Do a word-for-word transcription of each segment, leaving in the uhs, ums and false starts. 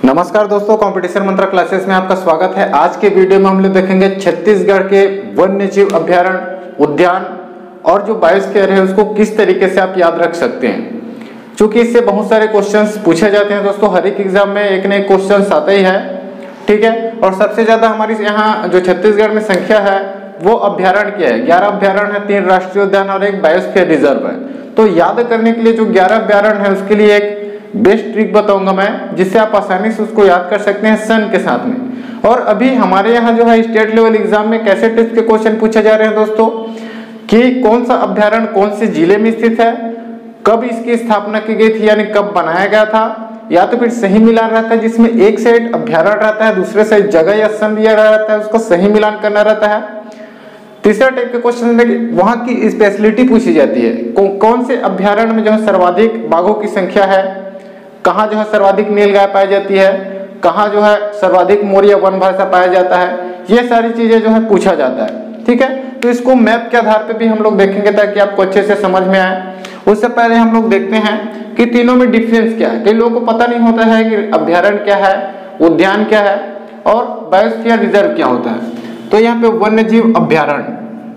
नमस्कार दोस्तों, कंपटीशन मंत्र क्लासेस में आपका स्वागत है। आज के वीडियो में हम लोग देखेंगे छत्तीसगढ़ के वन्य जीव अभ्यारण्य उद्यान और जो बायोस्फीयर है उसको किस तरीके से आप याद रख सकते हैं। क्योंकि इससे बहुत सारे क्वेश्चंस पूछे जाते हैं दोस्तों, हर एक एग्जाम में एक न एक क्वेश्चंस आता ही है, ठीक है। और सबसे ज्यादा हमारी यहाँ जो छत्तीसगढ़ में संख्या है वो अभ्यारण्य की है। ग्यारह अभ्यारण्य है, तीन राष्ट्रीय उद्यान और एक बायोस्फीयर रिजर्व है। तो याद करने के लिए जो ग्यारह अभ्यारण्य है उसके लिए एक बेस्ट ट्रिक बताऊंगा मैं, जिससे आप आसानी से उसको याद कर सकते हैं सन के साथ में। और अभी हमारे यहाँ जो है स्टेट लेवल एग्जाम में कैसे टाइप के क्वेश्चन पूछे जा रहे हैं दोस्तों, कि कौन सा अभ्यारण्य कौन से जिले में स्थित है, कब इसकी स्थापना की गई थी यानी कब बनाया गया था, या तो फिर सही मिलान रहता है जिसमें एक साइड अभ्यारण्य रहता है दूसरे साइड जगह या सन दिया रहता है, उसको सही मिलान करना रहता है। तीसरा टाइप के क्वेश्चन में वहां की स्पेशलिटी पूछी जाती है, कौ, कौन से अभ्यारण्य में जो है सर्वाधिक बाघों की संख्या है, कहाँ जो है सर्वाधिक नीलगाय पाई जाती है, कहाँ जो है सर्वाधिक मोर या वन भाषा पाया जाता है, ये सारी चीजें जो है पूछा जाता है, ठीक है। तो इसको मैप के आधार पे भी हम लोग देखेंगे ताकि आपको अच्छे से समझ में आए। उससे पहले हम लोग देखते हैं कि तीनों में डिफरेंस क्या है। कई लोगों को पता नहीं होता है कि अभ्यारण्य क्या है, उद्यान क्या है और बायोस्फीयर रिजर्व क्या होता है। तो यहाँ पे वन्य जीव अभ्यारण्य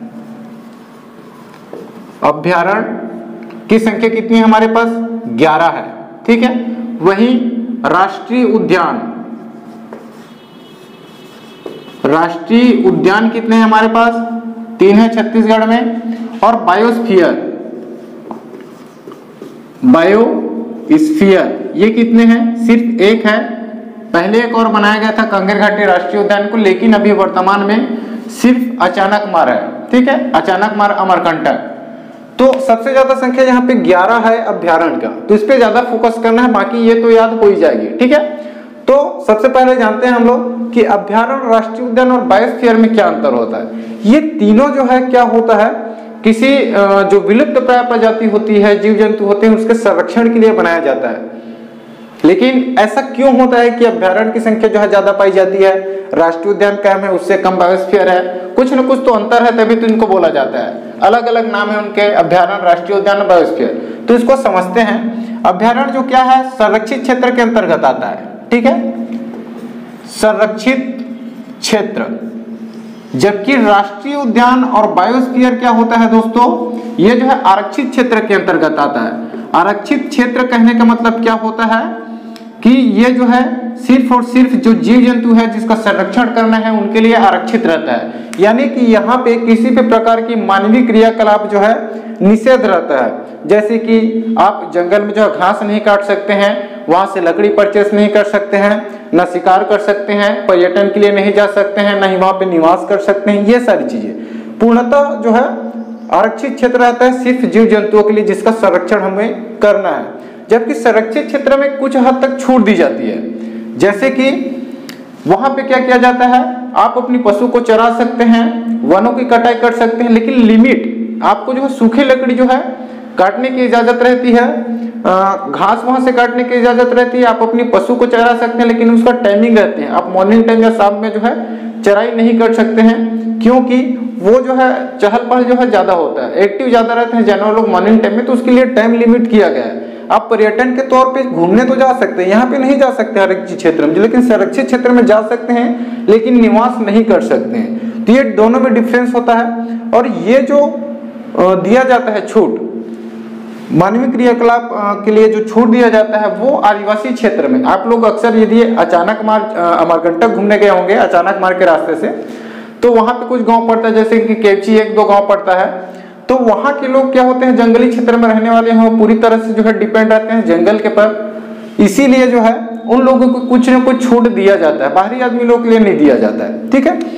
अभ्यारण्य की संख्या कितनी है हमारे पास, ग्यारह है, ठीक है। वहीं राष्ट्रीय उद्यान राष्ट्रीय उद्यान कितने हैं हमारे पास, तीन है छत्तीसगढ़ में। और बायोस्फीयर बायोस्फीयर ये कितने हैं, सिर्फ एक है। पहले एक और बनाया गया था कांगेर घाटी राष्ट्रीय उद्यान को, लेकिन अभी वर्तमान में सिर्फ अचानकमार है, ठीक है, अचानकमार अमरकंटक। तो सबसे ज्यादा संख्या यहाँ पे ग्यारह है अभ्यारण्य का, तो इस पे ज्यादा फोकस करना है, बाकी ये तो याद हो ही जाएगी, ठीक है। तो सबसे पहले जानते हैं हम लोग कि अभ्यारण्य, राष्ट्रीय उद्यान और बायोस्फीयर में क्या अंतर होता है। ये तीनों जो है क्या होता है, किसी जो विलुप्त प्राय प्रजाति होती है, जीव जंतु होते हैं, उसके संरक्षण के लिए बनाया जाता है। लेकिन ऐसा क्यों होता है कि अभ्यारण्य की संख्या जो है ज्यादा पाई जाती है, राष्ट्रीय उद्यान कम है, उससे कम बायोस्फीयर है। कुछ न कुछ तो अंतर है, तभी तो इनको बोला जाता है, अलग अलग नाम है उनके, अभ्यारण्य, राष्ट्रीय उद्यान और बायोस्फीयर। तो इसको समझते हैं। अभ्यारण्य जो क्या है, संरक्षित क्षेत्र के अंतर्गत आता है, ठीक है, संरक्षित क्षेत्र। जबकि राष्ट्रीय उद्यान और बायोस्फीयर क्या होता है दोस्तों, ये जो है आरक्षित क्षेत्र के अंतर्गत आता है। आरक्षित क्षेत्र कहने का मतलब क्या होता है कि ये जो है सिर्फ और सिर्फ जो जीव जंतु है जिसका संरक्षण करना है उनके लिए आरक्षित रहता है। यानी कि यहाँ पे किसी भी प्रकार की मानवीय क्रियाकलाप जो है निषेध रहता है। जैसे कि आप जंगल में जो है घास नहीं काट सकते हैं, वहां से लकड़ी परचेस नहीं कर सकते हैं, न शिकार कर सकते हैं, पर्यटन के लिए नहीं जा सकते हैं, न ही वहां पे निवास कर सकते हैं। ये सारी चीजें पूर्णतः जो है आरक्षित क्षेत्र रहता है सिर्फ जीव जंतुओं के लिए, जिसका संरक्षण हमें करना है। जबकि संरक्षित क्षेत्र में कुछ हद तक छूट दी जाती है, जैसे कि वहां पे क्या किया जाता है, आप अपनी पशु को चरा सकते हैं, वनों की कटाई कर सकते हैं, लेकिन लिमिट, आपको जो है सूखी लकड़ी जो है काटने की इजाजत रहती है, घास वहां से काटने की इजाजत रहती है, आप अपनी पशु को चरा सकते हैं, लेकिन उसका टाइमिंग रहते हैं, आप मॉर्निंग टाइम या शाम में जो है चराई नहीं कर सकते हैं, क्योंकि वो जो है चहल पहल जो है ज्यादा होता है, एक्टिव ज्यादा रहते हैं जानवर लोग मॉर्निंग टाइम में, तो उसके लिए टाइम लिमिट किया गया है। आप पर्यटन के तौर पे घूमने तो जा सकते हैं, यहाँ पे नहीं जा सकते आरक्षित क्षेत्र में, लेकिन संरक्षित क्षेत्र में जा सकते हैं, लेकिन निवास नहीं कर सकते हैं। तो ये दोनों में डिफरेंस होता है। और ये जो दिया जाता है छूट, मानवीय क्रियाकलाप के लिए जो छूट दिया जाता है वो आदिवासी क्षेत्र में। आप लोग अक्सर यदि अचानकमार अमरकंटक घूमने गए होंगे अचानकमार के रास्ते से, तो वहां पे कुछ गांव पड़ता है, जैसे कि केवची एक दो गांव पड़ता है। तो वहां के लोग क्या होते हैं, जंगली क्षेत्र में रहने वाले हैं, पूरी तरह से जो है डिपेंड रहते हैं जंगल के पर। इसीलिए जो है उन लोगों को कुछ न कुछ छूट दिया जाता है, बाहरी आदमी लोग के लिए नहीं दिया जाता है, ठीक है।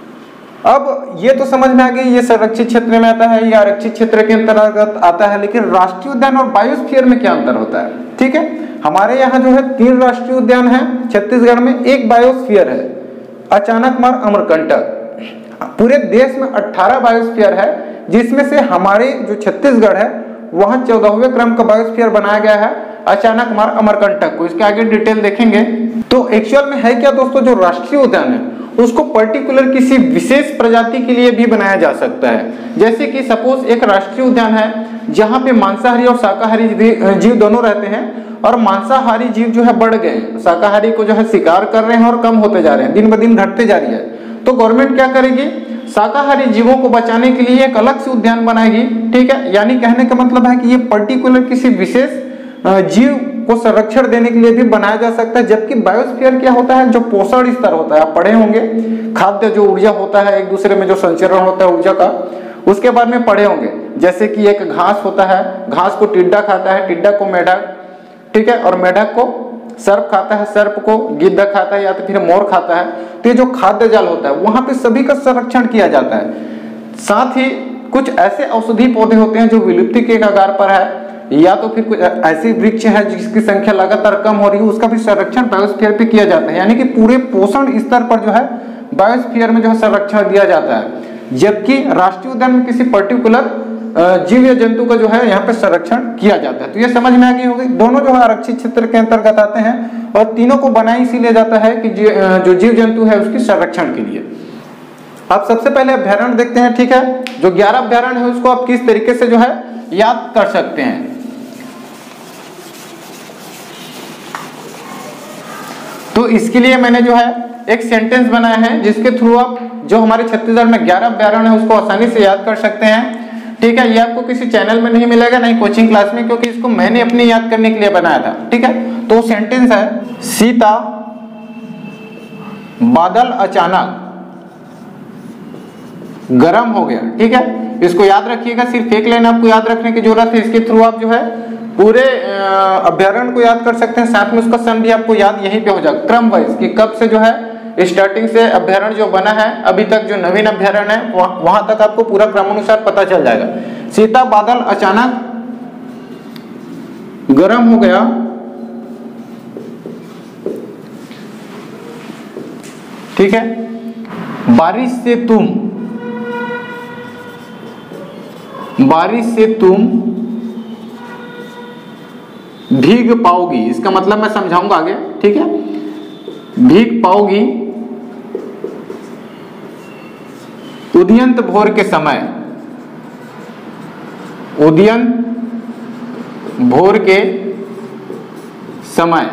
अब ये तो समझ में आ गई, ये संरक्षित क्षेत्र में आता है, ये आरक्षित क्षेत्र के अंतर्गत आता है। लेकिन राष्ट्रीय उद्यान और बायोस्फीयर में क्या अंतर होता है, ठीक है। हमारे यहाँ जो है तीन राष्ट्रीय उद्यान है छत्तीसगढ़ में, एक बायोस्फीयर है अचानकमार अमरकंटक। पूरे देश में अठारह बायोस्फीयर है, जिसमें से हमारे जो छत्तीसगढ़ है वहां चौदहवें क्रम का बायोस्फीयर बनाया गया है अचानकमार अमरकंटक को। इसके आगे डिटेल देखेंगे। तो एक्चुअल में है क्या दोस्तों, जो राष्ट्रीय उद्यान है उसको पर्टिकुलर किसी विशेष प्रजाति के लिए भी बनाया जा सकता है। जैसे कि सपोज एक राष्ट्रीय उद्यान है जहां पे मांसाहारी और शाकाहारी जीव दोनों रहते हैं, और मांसाहारी जीव जो है बढ़ गए, शाकाहारी को जो है शिकार कर रहे हैं और कम होते जा रहे हैं, दिन ब दिन घटते जा रही है। तो गवर्नमेंट क्या करेगी, शाकाहारी जीवों को बचाने के लिए एक अलग से उद्यान बनाएगी, ठीक है। यानी कहने का मतलब है कि ये पर्टिकुलर किसी विशेष जीव को संरक्षण देने के लिए भी बनाया जा सकता है। जबकि बायोस्फीयर क्या होता है, जो पोषण स्तर होता है, आप पढ़े होंगे, खाद्य जो ऊर्जा होता है, एक दूसरे में जो संचरण होता है ऊर्जा का, उसके बारे में पढ़े होंगे। जैसे कि एक घास होता है, घास को टिड्डा खाता है, टिड्डा को मेढक, ठीक है, और मेढक को सर्प खाता है, सर्प को गिद्ध खाता है या तो फिर मोर खाता है। तो ये जो खाद्य जाल होता है वहां पे सभी का संरक्षण किया जाता है। साथ ही कुछ ऐसे औषधि पौधे होते हैं जो विलुप्ति के कगार पर है, या तो फिर कुछ ऐसी वृक्ष है जिसकी संख्या लगातार कम हो रही है, उसका भी संरक्षण बायोस्फीयर पे किया जाता है। यानी कि पूरे पोषण स्तर पर जो है बायोस्फीयर में जो है संरक्षण दिया जाता है। जबकि राष्ट्रीय उद्यान में किसी पर्टिकुलर जीव या जंतु का जो है यहाँ पे संरक्षण किया जाता है। तो ये समझ में आ गई होगी, दोनों जो है आरक्षित क्षेत्र के अंतर्गत आते हैं और तीनों को बनाया इसीलिए जाता है कि जो जीव जंतु है उसके संरक्षण के लिए। आप सबसे पहले अभ्यारण्य देखते हैं, ठीक है। जो ग्यारह अभ्यारण्य है उसको आप किस तरीके से जो है याद कर सकते हैं। तो इसके लिए मैंने जो है एक सेंटेंस बनाया है जिसके थ्रू आप जो हमारे छत्तीसगढ़ में ग्यारह अभ्यारण्य है उसको आसानी से याद कर सकते हैं, ठीक है। ये आपको किसी चैनल में नहीं मिलेगा, नहीं कोचिंग क्लास में, क्योंकि इसको मैंने अपनी याद करने के लिए बनाया था, ठीक है। तो सेंटेंस है, सीता बादल अचानक गर्म हो गया, ठीक है। इसको याद रखिएगा, सिर्फ एक लाइन आपको याद रखने की जरूरत है। इसके थ्रू आप जो है पूरे अभ्यारण्य को याद कर सकते हैं, साथ में उसका सन भी आपको याद यहीं पे हो जाएगा क्रम वाइज कि कब से जो है स्टार्टिंग से अभ्यारण्य जो बना है अभी तक जो नवीन अभ्यारण्य है वहां तक आपको पूरा क्रमानुसार पता चल जाएगा। सीता बादल अचानक गर्म हो गया, ठीक है। बारिश से तुम बारिश से तुम भीग पाओगी, इसका मतलब मैं समझाऊंगा आगे, ठीक है। भीग पाओगी उदयंत भोर के समय, उदयंत भोर के समय।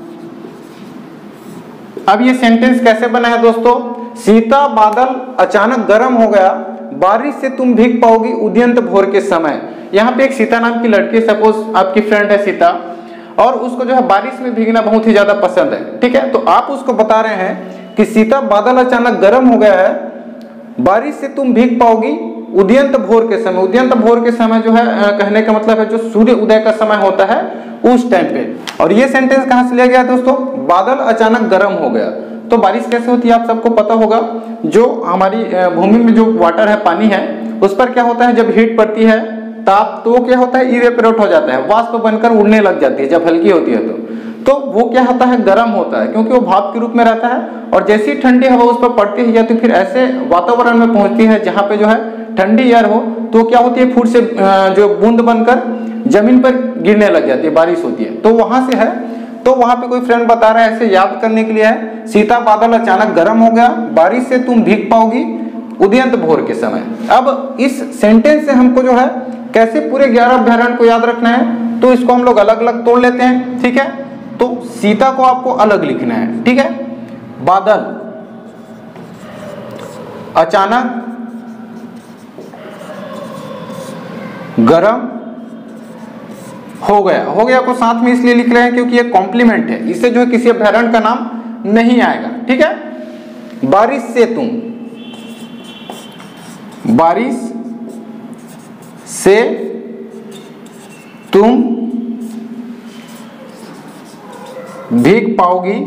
अब ये सेंटेंस कैसे बना है दोस्तों, सीता बादल अचानक गर्म हो गया, बारिश से तुम भीग पाओगी उदयंत भोर के समय। यहाँ पे एक सीता नाम की लड़की, सपोज आपकी फ्रेंड है सीता, और उसको जो है बारिश में भीगना बहुत ही ज्यादा पसंद है, ठीक है। तो आप उसको बता रहे हैं कि सीता बादल अचानक गर्म हो गया है, बारिश से तुम भीग पाओगी उदयंत भोर के समय। उदयंत भोर के समय जो है कहने का मतलब है जो सूर्य उदय का समय होता है उस टाइम पे। और ये सेंटेंस कहां से लिया गया दोस्तों, बादल अचानक गर्म हो गया। तो बारिश कैसे होती है आप सबको पता होगा, जो हमारी भूमि में जो वाटर है, पानी है, उस पर क्या होता है जब हीट पड़ती है, ताप, तो क्या होता है इवेपोरेट हो जाता है, वाष्प बनकर उड़ने लग जाती है जब हल्की होती है तो तो वो क्या होता है गर्म होता है, क्योंकि वो भाप के रूप में रहता है। और जैसी ठंडी हवा उस पर पड़ती है या तो फिर ऐसे वातावरण में पहुंचती है जहां पे जो है ठंडी एयर हो, तो क्या होती है फूट से जो बूंद बनकर जमीन पर गिरने लग जाती है, बारिश होती है। तो वहां से है, तो वहां पे कोई फ्रेंड बता रहा है ऐसे याद करने के लिए है, सीता बादल अचानक गर्म हो गया, बारिश से तुम भीग पाओगी उदयंत भोर के समय। अब इस सेंटेंस से हमको जो है कैसे पूरे ग्यारह अभ्यारण्य को याद रखना है, तो इसको हम लोग अलग अलग तोड़ लेते हैं, ठीक है। तो सीता को आपको अलग लिखना है, ठीक है। बादल अचानक गर्म हो गया, हो गया को साथ में इसलिए लिख रहे हैं क्योंकि ये कॉम्प्लीमेंट है, इससे जो है किसी अभ्यारण्य का नाम नहीं आएगा, ठीक है। बारिश से तुम, बारिश से तुम भीग पाओगी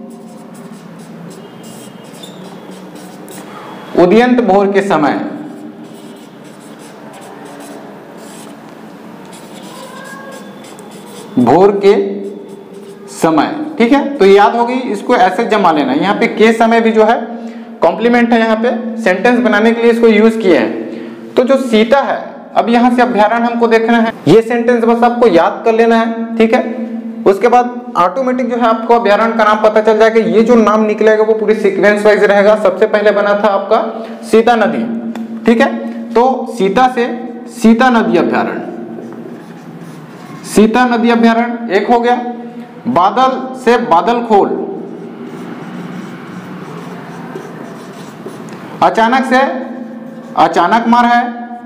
उदयंत भोर के समय। भोर के समय, ठीक है। तो याद होगी, इसको ऐसे जमा लेना। यहाँ पे के समय भी जो है कॉम्प्लीमेंट है, यहाँ पे सेंटेंस बनाने के लिए इसको यूज किए हैं। तो जो सीता है, अब यहाँ से अभ्यारण्य हमको देखना है, ये सेंटेंस बस आपको याद कर लेना है, ठीक है। उसके बाद ऑटोमेटिक जो है आपको अभ्यारण्य का नाम पता चल जाएगा। ये जो नाम निकलेगा वो पूरी सीक्वेंस वाइज रहेगा। सबसे पहले बना था आपका सीता नदी, ठीक है। तो सीता से सीता नदी अभ्यारण्य, सीता नदी अभ्यारण्य एक हो गया। बादल से बादल खोल, अचानक से अचानक मार है।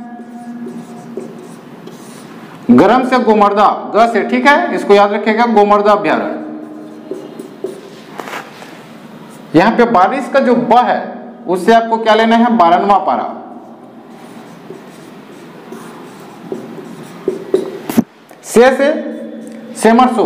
गरम से गोमर्दा, ग से, ठीक है, इसको याद रखिएगा, गोमर्दा अभ्यारण्य। यहां पे बारिश का जो ब है उससे आपको क्या लेना है, बारहवां पारा। से से सेमरसो,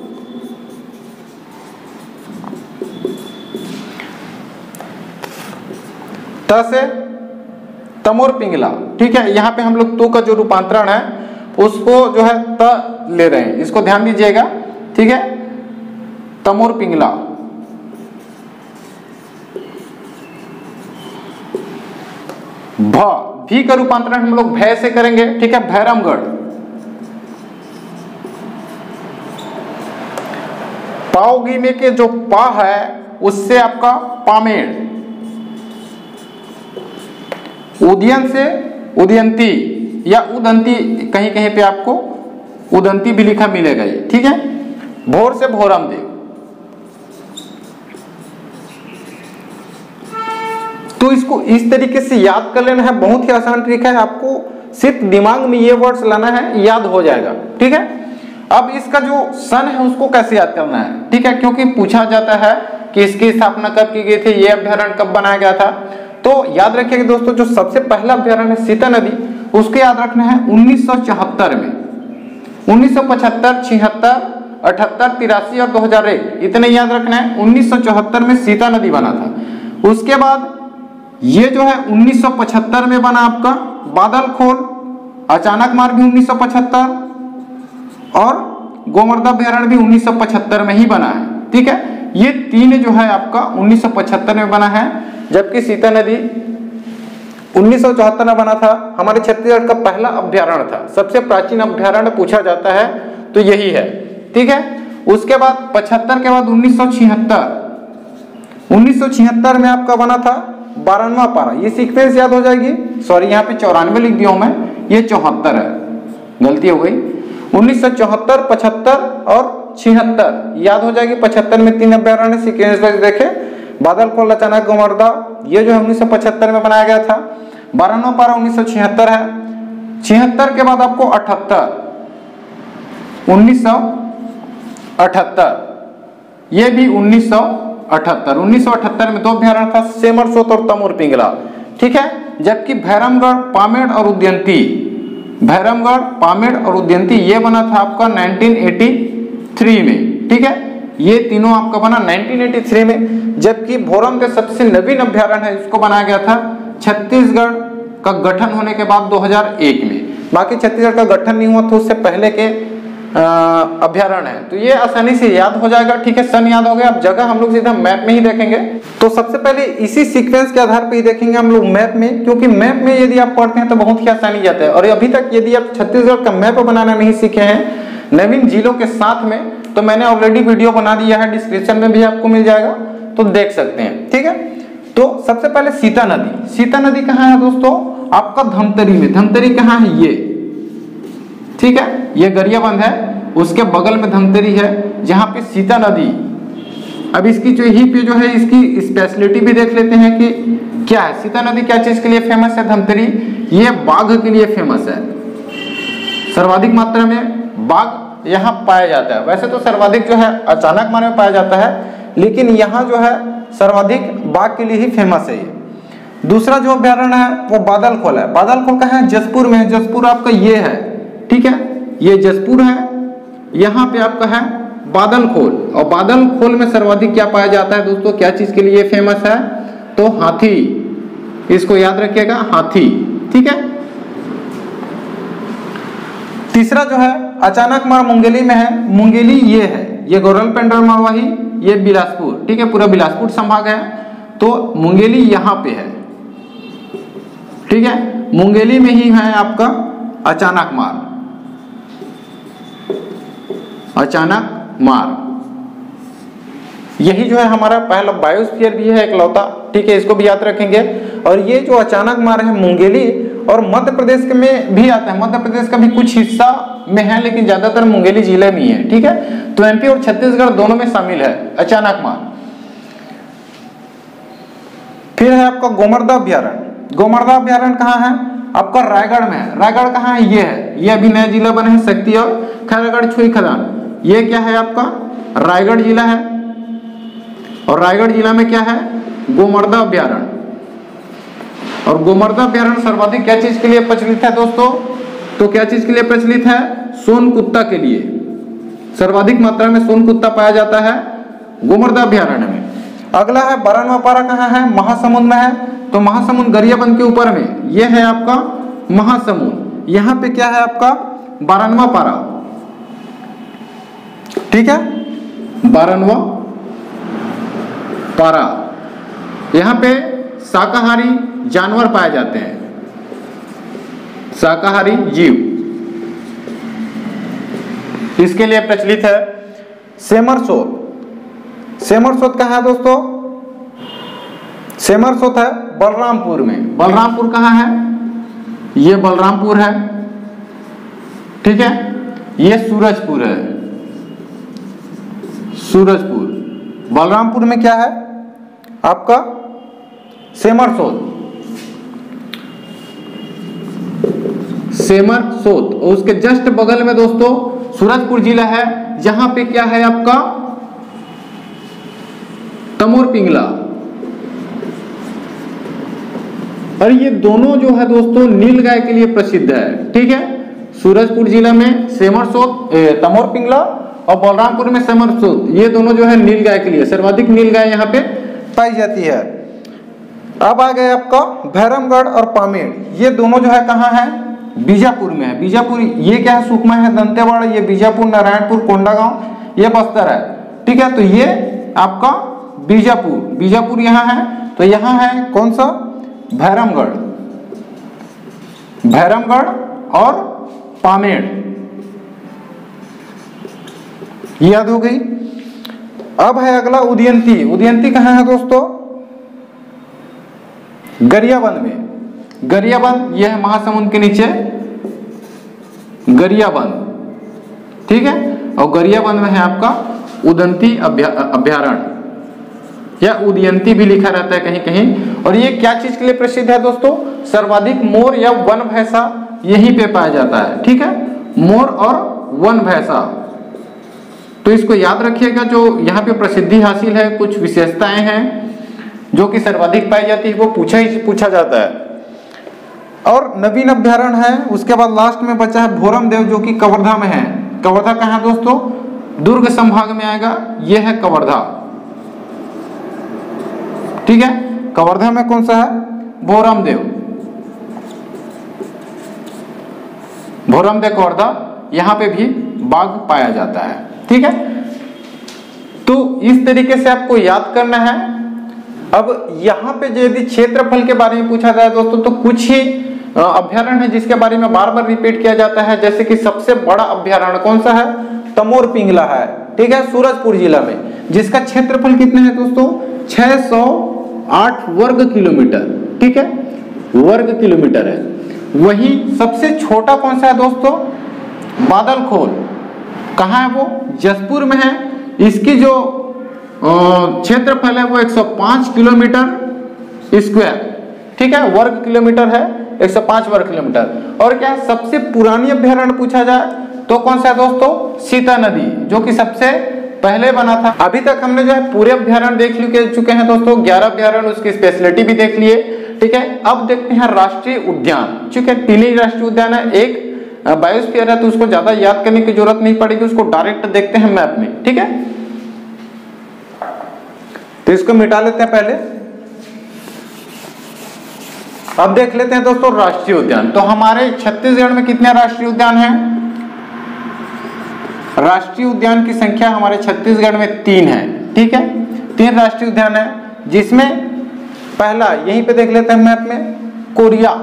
त से तमोर पिंगला, ठीक है। यहां पे हम लोग तो का जो रूपांतरण है उसको जो है त ले रहे हैं, इसको ध्यान दीजिएगा, ठीक है। तमोर पिंगला, भ, भी का रूपांतरण हम लोग भय से करेंगे, ठीक है, भैरमगढ़। पाओगी में के जो पा है उससे आपका पामेड़। उदयन से उदयंती या उदंती, कहीं कहीं पे आपको उदंती भी लिखा मिलेगा ये, ठीक है। भोर से भोरमदेव। तो इसको इस तरीके से याद कर लेना है, बहुत ही आसान तरीका है, आपको सिर्फ दिमाग में ये वर्ड्स लाना है, याद हो जाएगा, ठीक है। अब इसका जो सन है उसको कैसे याद करना है, ठीक है, क्योंकि पूछा जाता है कि इसकी स्थापना कब की गई थी, ये अभ्यारण्य कब बनाया गया था। तो याद रखिएगा दोस्तों, जो सबसे पहला अभ्यारण्य है सीता नदी, उसको याद रखना है उन्नीस सौ चौहत्तर में। उन्नीस सौ पचहत्तर, छिहत्तर, अठहत्तर, तिरासी और दो हजार एक, इतने याद रखना है। उन्नीस सौ चौहत्तर में सीता नदी बना था। उसके बाद ये जो है उन्नीस सौ पचहत्तर में बना आपका बादल खोल, अचानक मार भी उन्नीस सौ पचहत्तर, और गोमर्दा अभ्यारण्य भी उन्नीस सौ पचहत्तर में ही बना है, ठीक है। ये तीन जो है आपका उन्नीस सौ पचहत्तर में बना है, जबकि सीता नदी उन्नीस सौ चौहत्तर में बना था। हमारे छत्तीसगढ़ का पहला अभ्यारण्य था, सबसे प्राचीन अभ्यारण्य पूछा जाता है तो यही है, ठीक है। उसके बाद पचहत्तर के बाद उन्नीस सौ छिहत्तर, उन्नीस सौ छिहत्तर में आपका बना था बारहवां पारा। ये सीक्वेंस याद हो जाएगी, सॉरी यहाँ पे चौरानवे लिख दिया हूं मैं, ये चौहत्तर है, गलती हो गई। उन्नीस सौ चौहत्तर, पचहत्तर और छिहत्तर याद हो जाएगी। पचहत्तर में तीन अभ्यारण्य सीक्वेंस देखे, बादल खोल, अचानक, गोमर्दा, ये जो है उन्नीस सौ पचहत्तर में बनाया गया था। बारहवां पारा उन्नीस सौ छिहत्तर है। छिहत्तर के बाद आपको अठहत्तर, उन्नीस सौ अठहत्तर, ये भी उन्नीस सौ अठहत्तर। उन्नीस सौ अठहत्तर में दो अभ्यारण्य था, सेमरसोत और तमोर पिंगला, ठीक है। जबकि भैरमगढ़, पामेड़ और उदयंती, भैरमगढ़, पामेड़ और उदयंती ये बना था आपका उन्नीस सौ तिरासी में, ठीक है। ये तीनों आपका बना उन्नीस सौ तिरासी में। जबकि भोरमदेव सबसे नवीन अभ्यारण्य है, इसको बनाया गया था छत्तीसगढ़ का गठन होने के बाद दो हजार एक में। बाकी छत्तीसगढ़ का गठन नहीं हुआ तो उससे पहले के अभ्यारण्य है, तो ये आसानी से याद हो जाएगा, ठीक है। सन याद हो गया। अब जगह हम लोग सीधा मैप में ही देखेंगे। तो सबसे पहले इसी सीक्वेंस के आधार पर ही देखेंगे हम लोग मैप में, क्योंकि मैप में यदि आप पढ़ते हैं तो बहुत ही आसानी जाता है। और अभी तक यदि आप छत्तीसगढ़ का मैप बनाना नहीं सीखे हैं नवीन जिलों के साथ में, तो मैंने ऑलरेडी वीडियो बना दिया है, डिस्क्रिप्शन में भी आपको मिल जाएगा, तो देख सकते हैं, ठीक है। तो सबसे पहले सीता नदी, सीता नदी कहाँ है दोस्तों, आपका धमतरी में। धमतरी कहाँ है, ये, ठीक है, ये गरियाबंद है, उसके बगल में धमतरी है, जहां पे सीता नदी। अब इसकी जो ही पे जो है इसकी स्पेशलिटी भी देख लेते हैं कि क्या है। सीता नदी क्या चीज के लिए फेमस है, धमतरी, ये बाघ के लिए फेमस है। सर्वाधिक मात्रा में बाघ यहाँ पाया जाता है। वैसे तो सर्वाधिक जो है अचानक मार में पाया जाता है, लेकिन यहाँ जो है सर्वाधिक बाघ के लिए ही फेमस है ये। दूसरा जो अभ्यारण्य है वो बादल खोल है। बादल खोल कहाँ है, जसपुर में है। जसपुर आपका ये है, ठीक है, ये जसपुर है। यहाँ पे आपका है बादल खोल, और बादल खोल में सर्वाधिक क्या पाया जाता है दोस्तों, क्या चीज के लिए फेमस है, तो हाथी, इसको याद रखिएगा, हाथी, ठीक है। तीसरा जो है अचानक मार मुंगेली में है। मुंगेली ये है, ये गोरल पेंडर मरवाही, ये बिलासपुर, ठीक है, पूरा बिलासपुर संभाग है, तो मुंगेली यहाँ पे है, ठीक है। मुंगेली में ही है आपका अचानक मार, अचानक मार, यही जो है हमारा पहला बायोस्फीयर भी है इकलौता, ठीक है, इसको भी याद रखेंगे। और ये जो अचानक मार है मुंगेली और मध्य प्रदेश में भी आता है। मध्य प्रदेश का भी कुछ हिस्सा में है, लेकिन ज्यादातर मुंगेली जिले में ही है। ठीक है, तो एमपी और छत्तीसगढ़ दोनों में शामिल है अचानक मार। फिर है आपका गोमर्दा अभ्यारण्य। गोमर्दा अभ्यारण्य कहाँ है? आपका रायगढ़ में है। रायगढ़ कहाँ है? ये है, ये अभी नया जिला बना है, शक्ति और खैरागढ़ छुई खदान। ये क्या है आपका? रायगढ़ जिला है। और रायगढ़ जिला में क्या है? गोमर्दा अभ्यारण्य। और गोमर्दा अभ्यारण्य सर्वाधिक क्या चीज के लिए प्रचलित है दोस्तों? तो क्या चीज के लिए प्रचलित है? सोन कुत्ता के लिए। सर्वाधिक मात्रा में सोन कुत्ता पाया जाता है गोमर्दा अभ्यारण्य में। अगला है बारहवां पारा कहाँ है? महासमुंद में है। तो महासमुंद गरियाबंद के ऊपर में यह है आपका महासमुंद। यहाँ पे क्या है आपका? बारहवां पारा। ठीक है, बारहवां पारा। यहाँ पे शाकाहारी जानवर पाए जाते हैं, शाकाहारी जीव, इसके लिए प्रचलित है। सेमरसोत। सेमरसोत कहाँ है दोस्तों? सेमरसोत है बलरामपुर में। बलरामपुर कहाँ है? ये बलरामपुर है। ठीक है, ये सूरजपुर है, सूरजपुर। बलरामपुर में क्या है आपका? सेमरसोत। सेमरसोत और उसके जस्ट बगल में दोस्तों सूरजपुर जिला है, जहां पे क्या है आपका? तमोर पिंगला। और ये दोनों जो है दोस्तों नील गाय के लिए प्रसिद्ध है। ठीक है, सूरजपुर जिला में सेमरसोत, तमोर पिंगला, और बलरामपुर में सेमरसोत, ये दोनों जो है नील गाय के लिए, सर्वाधिक नील गाय यहाँ पे पाई जाती है। अब आ गए आपका भैरमगढ़ और पामेड़। ये दोनों जो है कहाँ है? बीजापुर में है। बीजापुर ये क्या है? सुकमा है, दंतेवाड़ा, ये बीजापुर, नारायणपुर, कोंडागांव, ये बस्तर है। ठीक है, तो ये आपका बीजापुर, बीजापुर यहाँ है। तो यहाँ है कौन सा? भैरमगढ़, भैरमगढ़ और पामेड़, याद हो गई। अब है अगला उदयंती। उदयंती कहाँ है दोस्तों? गरियाबंद में। गरियाबंद यह है महासमुंद के नीचे, गरियाबंद। ठीक है, और गरियाबंद में है आपका उदंती अभ्यारण्य, या उदयंती भी लिखा रहता है कहीं कहीं। और ये क्या चीज के लिए प्रसिद्ध है दोस्तों? सर्वाधिक मोर या वन भैंसा यहीं पे पाया जाता है। ठीक है, मोर और वन भैंसा, तो इसको याद रखिएगा। जो यहाँ पे प्रसिद्धि हासिल है, कुछ विशेषताएं हैं जो कि सर्वाधिक पाई जाती है, वो पूछा ही पूछा जाता है। और नवीन अभ्यारण्य है। उसके बाद लास्ट में बचा है भोरमदेव, जो कि कवर्धा में है। कवर्धा कहाँ है दोस्तों? दुर्ग संभाग में आएगा, यह है कवर्धा। ठीक है, कवर्धा में कौन सा है? भोरमदेव, भोरमदेव कवर्धा, यहां पे भी बाघ पाया जाता है। ठीक है, तो इस तरीके से आपको याद करना है। अब यहाँ पे यदि क्षेत्रफल के बारे में पूछा जाए दोस्तों, तो कुछ ही अभ्यारण्य है जिसके बारे में बार बार रिपीट किया जाता है। जैसे कि सबसे बड़ा अभ्यारण्य कौन सा है? तमोर पिंगला है। ठीक है, सूरजपुर जिला में, जिसका क्षेत्रफल कितना है दोस्तों? छह सौ आठ वर्ग किलोमीटर। ठीक है, वर्ग किलोमीटर है। वही सबसे छोटा कौन सा है दोस्तों? बादलखोल। कहाँ है वो? जसपुर में है। इसकी जो क्षेत्रफल है वो एक सौ पाँच किलोमीटर स्क्वायर। ठीक है, वर्ग किलोमीटर है, एक सौ पाँच वर्ग किलोमीटर। और क्या सबसे पुरानी अभ्यारण्य पूछा जाए तो कौन सा है दोस्तों? सीता नदी, जो कि सबसे पहले बना था। अभी तक हमने जो है पूरे अभ्यारण्य देख चुके हैं दोस्तों, ग्यारह अभ्यारण्य, उसकी स्पेशलिटी भी देख लिए। ठीक है, अब देखते हैं राष्ट्रीय उद्यान। चूंकि तीन ही राष्ट्रीय उद्यान है, एक बायोस्फीयर है, तो उसको ज्यादा याद करने की जरूरत नहीं पड़ेगी, उसको डायरेक्ट देखते हैं मैप में। ठीक है, तो इसको मिटा लेते हैं पहले। अब देख लेते हैं दोस्तों राष्ट्रीय उद्यान। तो हमारे छत्तीसगढ़ में कितने राष्ट्रीय उद्यान हैं? राष्ट्रीय उद्यान की संख्या हमारे छत्तीसगढ़ में तीन है। ठीक है, तीन राष्ट्रीय उद्यान है, जिसमें पहला यहीं पे देख लेते हैं मैप में, कोरिया।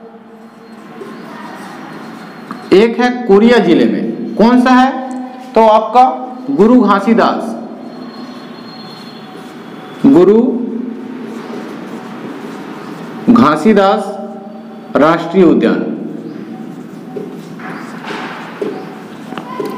एक है कोरिया जिले में, कौन सा है? तो आपका गुरु घासीदास, गुरु घासीदास राष्ट्रीय उद्यान।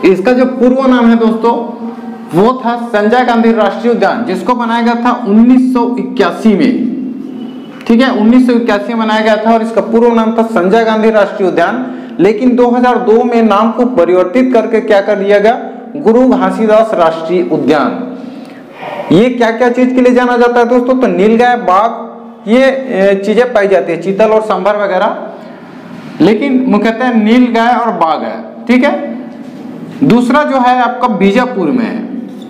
इसका जो पूर्व नाम है दोस्तों वो था संजय गांधी राष्ट्रीय उद्यान, जिसको बनाया गया था उन्नीस सौ इक्यासी में। ठीक है, उन्नीस सौ इक्यासी में बनाया गया था और इसका पूर्व नाम था संजय गांधी राष्ट्रीय उद्यान। लेकिन दो हज़ार दो में नाम को परिवर्तित करके क्या कर दिया गया, गुरु घासीदास राष्ट्रीय उद्यान। ये क्या क्या चीज के लिए जाना जाता है दोस्तों, तो नीलगाय, बाघ, ये चीजें पाई जाती है, चीतल और सांभर वगैरह, लेकिन मुख्यतः नीलगाय और बाघ है। ठीक है, दूसरा जो है आपका बीजापुर में है,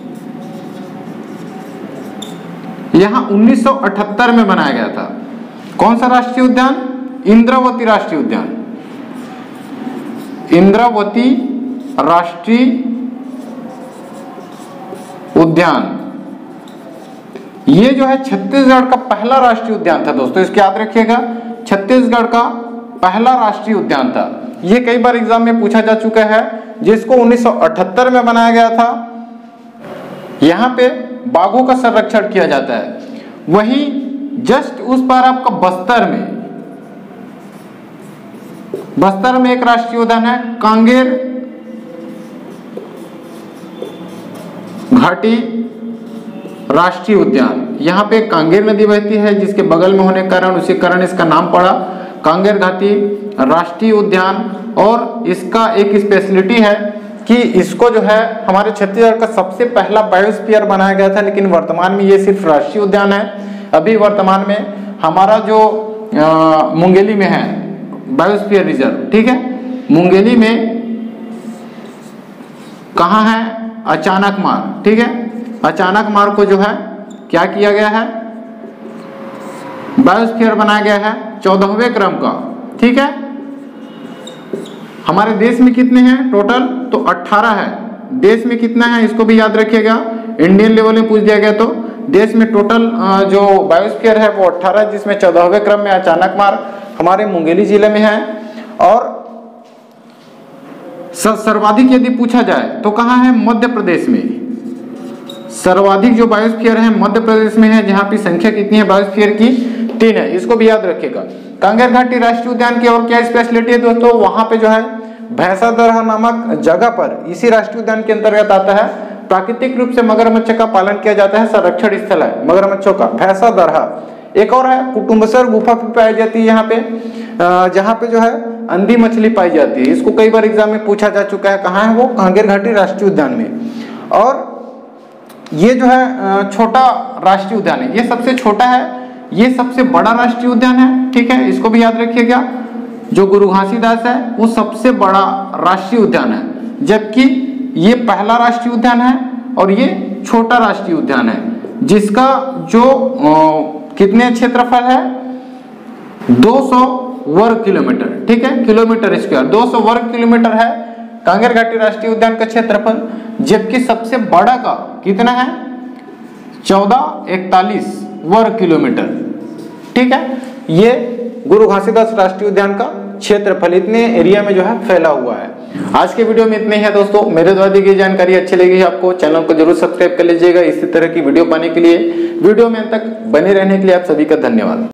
यहां उन्नीस सौ अठहत्तर में बनाया गया था। कौन सा राष्ट्रीय उद्यान, इंद्रावती राष्ट्रीय उद्यान, इंद्रावती राष्ट्रीय उद्यान। ये जो है छत्तीसगढ़ का पहला राष्ट्रीय उद्यान था दोस्तों, इसको याद रखिएगा, छत्तीसगढ़ का पहला राष्ट्रीय उद्यान था। ये कई बार एग्जाम में पूछा जा चुका है, जिसको उन्नीस सौ अठहत्तर में बनाया गया था। यहाँ पे बाघों का संरक्षण किया जाता है। वहीं जस्ट उस पार आपका बस्तर में, बस्तर में एक राष्ट्रीय उद्यान है कांगेर घाटी राष्ट्रीय उद्यान। यहाँ पे कांगेर नदी बहती है, जिसके बगल में होने के कारण उसी कारण इसका नाम पड़ा कांगेर घाटी राष्ट्रीय उद्यान। और इसका एक स्पेशलिटी है कि इसको जो है हमारे छत्तीसगढ़ का सबसे पहला बायोस्फीयर बनाया गया था, लेकिन वर्तमान में ये सिर्फ राष्ट्रीय उद्यान है। अभी वर्तमान में हमारा जो मुंगेली में है बायोस्फीयर रिजर्व, ठीक है, मुंगेली में कहाँ है, अचानक मार। ठीक है, अचानक मार को जो है क्या किया गया है, बायोस्फीयर बनाया गया है चौदहवें क्रम का। ठीक है, हमारे देश में कितने हैं टोटल, तो अठारह है। देश में कितना है इसको भी याद रखिएगा, इंडियन लेवल में पूछ दिया गया तो देश में टोटल जो बायोस्फीयर है वो अठारह है, जिसमें चौदहवें क्रम में अचानक मार हमारे मुंगेली जिले में है। और सर्वाधिक यदि पूछा जाए तो कहाँ है, मध्य प्रदेश में। सर्वाधिक जो बायोस्फीयर है मध्य प्रदेश में है, जहाँ की संख्या कितनी है बायोस्फीयर की, तीन है, इसको भी याद रखिएगा। कांगेर घाटी राष्ट्रीय उद्यान की और क्या स्पेशलिटी है दोस्तों, वहां पे जो है भैंसादरहा नामक जगह पर, इसी राष्ट्रीय उद्यान के अंतर्गत आता है, प्राकृतिक रूप से मगरमच्छ का पालन किया जाता है, संरक्षण स्थल है मगरमच्छों का भैंसादरहा। एक और है कुटुम्बसर गुफा भी पाई जाती है यहाँ पे, जहाँ पे जो है अंधी मछली पाई जाती है। इसको कई बार एग्जाम में पूछा जा चुका है, कहाँ है वो, कांगेर घाटी राष्ट्रीय उद्यान में। और ये जो है छोटा राष्ट्रीय उद्यान है, ये सबसे छोटा है, ये सबसे बड़ा राष्ट्रीय उद्यान है। ठीक है, इसको भी याद रखिएगा, जो गुरु घासीदास है वो सबसे बड़ा राष्ट्रीय उद्यान है, जबकि ये पहला राष्ट्रीय उद्यान है और ये छोटा राष्ट्रीय उद्यान है, जिसका जो आ, कितने क्षेत्रफल है, दो सौ वर्ग किलोमीटर। ठीक है, किलोमीटर स्क्वायर दो सौ वर्ग किलोमीटर है कांगेर घाटी राष्ट्रीय उद्यान का क्षेत्रफल, जबकि सबसे बड़ा का कितना है, चौदह इकतालीस वर्ग किलोमीटर। ठीक है, ये गुरु घासीदास राष्ट्रीय उद्यान का क्षेत्रफल इतने एरिया में जो है फैला हुआ है। आज के वीडियो में इतने ही है दोस्तों। मेरे द्वारा दी गई जानकारी अच्छी लगी है आपको, चैनल को जरूर सब्सक्राइब कर लीजिएगा इसी तरह की वीडियो पाने के लिए। वीडियो में अंत तक बने रहने के लिए आप सभी का धन्यवाद।